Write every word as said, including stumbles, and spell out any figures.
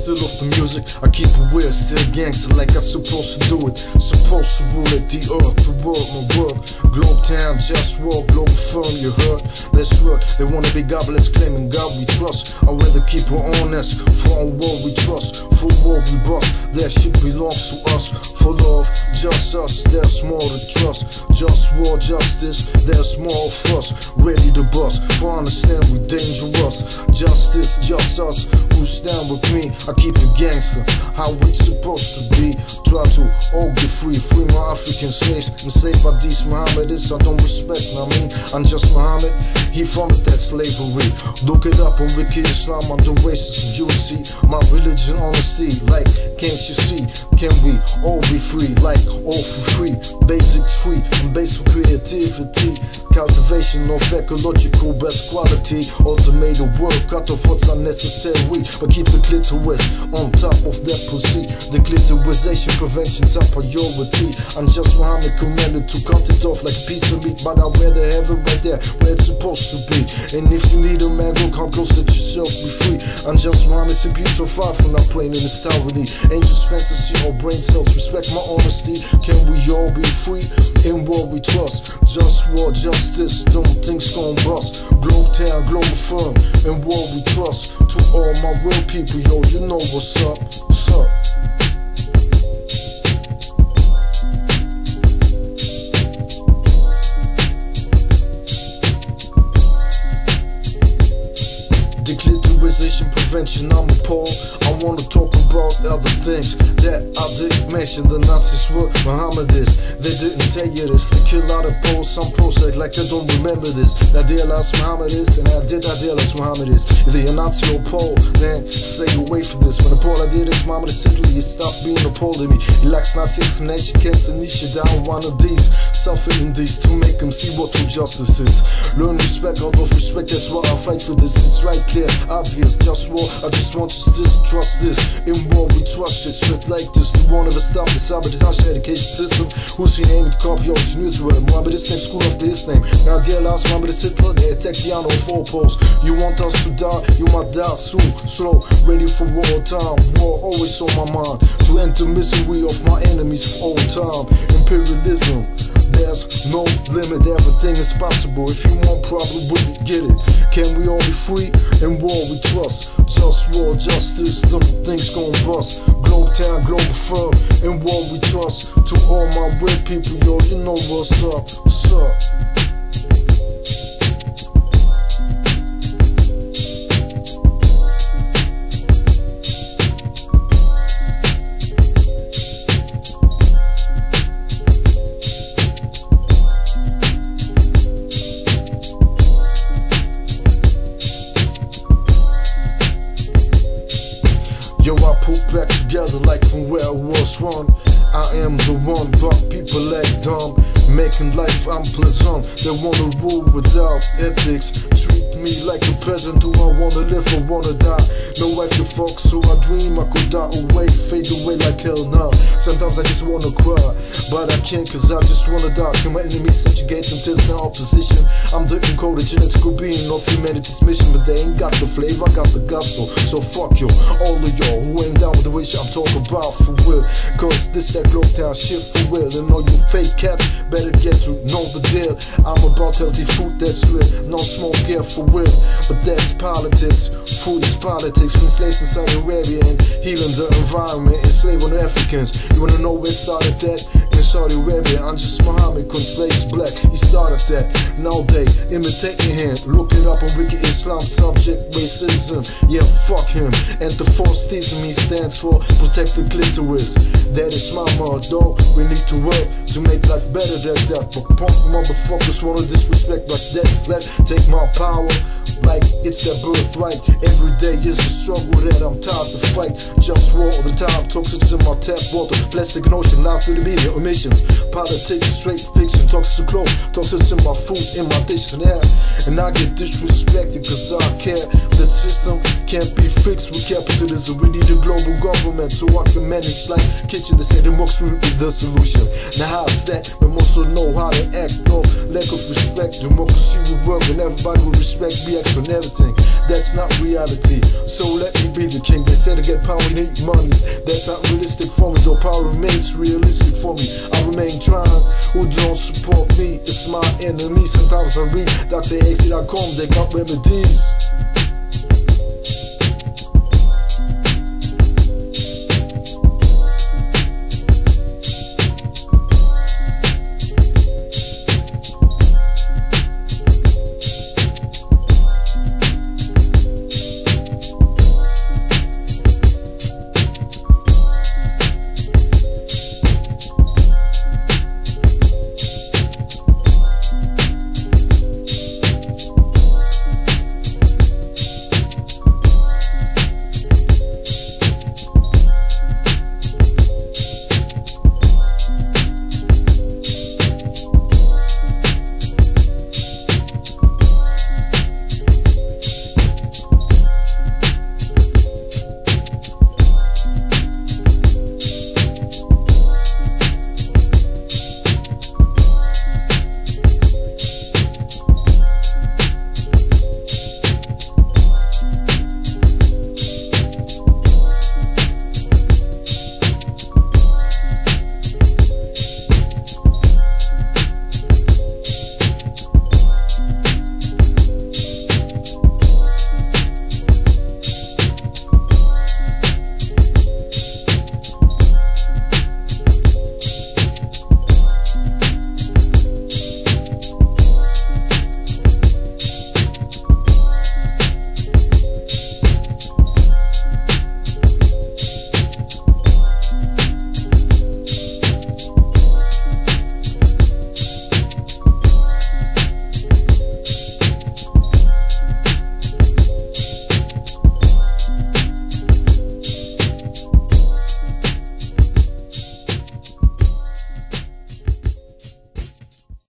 still off the music. I keep it weird, still gangster like I'm supposed to do it. Supposed to rule it, the earth, the world, my world. Globe town, just walk, global firm, you heard? Let's work, they wanna be godless, claiming God we trust. I'd rather keep it honest, for our world we trust. For war we bust, that shit belongs to us. For love, just us, there's more to trust. Just war, justice, there's more of us. Ready to bust, for understand we dangerous. Justice, just us, who stand with me. I keep it gangster, how it's supposed to be. Try to all get free, free my African slaves. Enslaved by these Mohammedists, I don't respect, I mean, I'm just Muhammad. He funded that slavery. Look it up on Wiki Islam, I'm the racist, you see. My religion, honesty, like, can't you see? Can we all be free, like, all for free? Basics free, and base for creativity. Cultivation of ecological best quality. Automated work, cut off what's unnecessary. But keep the clitoris on top of that pussy. The clitorisation prevention's a priority. I'm just Muhammad commanded to cut it off like a piece of meat. But I'd rather have it right there where it's supposed to be. And if you need a man, go come close, let yourself be free. I'm just Muhammad, to be so far from not playing in this towerly. Angels fantasy or brain cells, respect my honesty. Can we all be free in what we trust? Just war, justice, don't things gon' bust. Globe town, global firm, and what we trust. To all my real people, yo, you know what's up, what's up. Declitterization prevention, I'm appalled. I wanna talk about other things that I didn't mention. The Nazis were Mohammedists, they didn't tell you this. They kill out of Poles, some Poles act like they don't remember this. They idealize Mohammedists, and I did idealize Mohammedists. Either you're Nazi or Pole, then stay away from this. When the Pole I did is Mohammedist Italy, you stop being a Pole to me. He lacks Nazi explanation, can't send this shit down one of these. Suffering these to make them see what true justice is. Learn respect out of respect, that's why I fight for this. It's right, clear, obvious, just war. I just want you to trust this. In war we trust it, straight like this. We won't ever stop the sabotage education system. Who's your name? Copy of news word. Mohammedist name, school after his name. Now dear last Mohammedist Hitler, they attack the honor of four poles. You want us to die, you might die soon. Slow, ready for war time. War always on my mind. To enter misery of my enemies all time. Imperialism, there's no limit, everything is possible. If you want problem, we get it. Can we all be free? In war we trust. Just war, justice, them things gon' bust. Globe town, global firm, in war we trust. To all my real people, yo, you know what's up, what's up. Yo, I put back together like from where I was one. I am the one, but people act dumb. Making life unpleasant, they wanna rule without ethics. Treat me like a peasant, do I wanna live or wanna die? No I can fuck, so I dream I could die away, fade away like hell now. Sometimes I just wanna cry, but I can't cause I just wanna die. Can my enemies subjugate until they're in opposition? I'm the encoded genetical being of humanity's mission, but they ain't got the flavor, I got the gospel. So fuck you, all of y'all who ain't down with the way shit I'm talking about for real. Cause this that globe town shit for real. And all you fake cats better get to know the deal. I'm about healthy food that's real, no smoke here for real. But that's politics, food is politics. When slaves in Saudi Arabia and healing the environment, enslaving Africans. You wanna know where it started that? In Saudi Arabia, I'm just Muhammad, when slaves black, he started that. Now they imitating him, look it up on Wiki Islam, subject racism. Yeah, fuck him. And the force theism he stands for, protect the clitoris. That is my motto, we need to work to make life better than that. But punk motherfuckers wanna disrespect like that. Let's take my power like it's their birthright. Every day is a struggle that I'm tired to fight. Just war all the time, toxins in my tap water. Plastic and ocean, lies to the media, emissions. Politics, straight fiction, toxins to clothes. Toxins in my food, in my dishes and air. And I get disrespected cause I care. That system can't be fixed with capitalism. We need a global government so I can manage like kitchen. They say democracy will be the solution. Now how's that? We must also know how to act. No lack of respect. Democracy will work and everybody will respect me. On everything. that's not reality. So let me be the king. They say to get power you need money. That's not realistic for me, though power remains realistic for me. I remain trying. Who don't support me is my enemy. Sometimes I read Doctor X dot com, they got remedies.